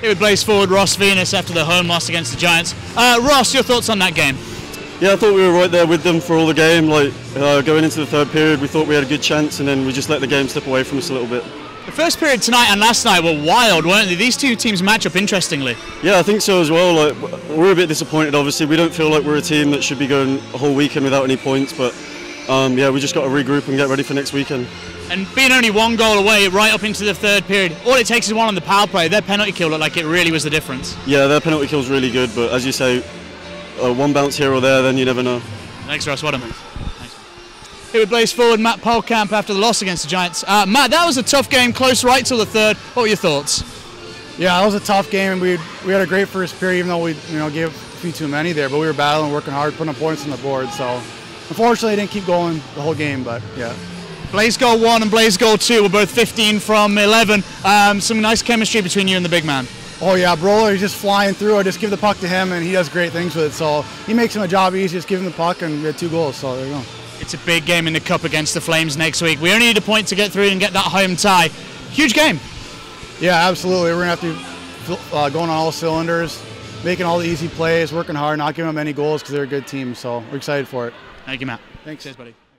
Here with Blaze forward Ross Venus after the home loss against the Giants. Ross, your thoughts on that game? Yeah, I thought we were right there with them for all the game. Going into the third period, we thought we had a good chance, and then we just let the game slip away from us a little bit. The first period tonight and last night were wild, weren't they? These two teams match up interestingly. Yeah, I think so as well. We're a bit disappointed, obviously. We don't feel like we're a team that should be going a whole weekend without any points, but yeah, we just got to regroup and get ready for next weekend. And being only one goal away right up into the third period, all it takes is one on the power play. Their penalty kill looked like it really was the difference. Yeah, their penalty kill's really good, but as you say, one bounce here or there, then you never know. Thanks, Ross. What a move. Thanks. Here with Blaze forward Matt Polkamp after the loss against the Giants. Matt, that was a tough game, close right till the third. What were your thoughts? Yeah, it was a tough game, and we had a great first period, even though we gave a few too many there. But we were battling, working hard, putting up points on the board. So unfortunately, it didn't keep going the whole game. But yeah. Blaze goal 1 and Blaze goal 2 were both 15 from 11. Some nice chemistry between you and the big man. Oh yeah, Broler, he's just flying through. I just give the puck to him, and he does great things with it. So he makes him a job easy. Just give him the puck, and we had 2 goals. So there you go. It's a big game in the Cup against the Flames next week. We only need a point to get through and get that home tie. Huge game. Yeah, absolutely. We're going to have to going on all cylinders, making all the easy plays, working hard, not giving them any goals because they're a good team. So we're excited for it. Thank you, Matt. Thanks. Cheers, buddy.